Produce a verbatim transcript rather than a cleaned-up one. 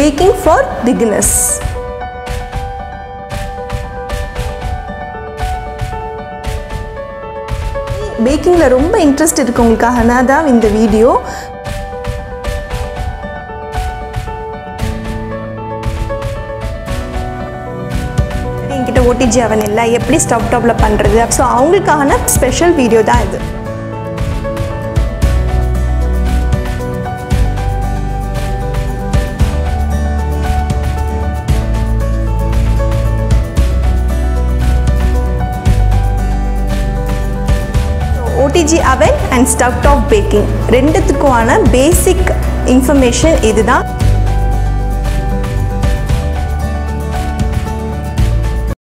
baking for beginners. பேக்கிங்கில் ரொம்ப interest இருக்கவங்களுக்காக தான் இந்த வீடியோ. என்கிட்ட ஓடிஜி அவன் இல்லை, எப்படி ஸ்டவ் டாப்பில் பண்ணுறது, ஸோ அவங்களுக்கான ஸ்பெஷல் வீடியோ தான் இது. O T G oven and stove top baking ரெண்டுத்துக்குமான பேசிக் இன்ஃபர்மேஷன் இதுதான்.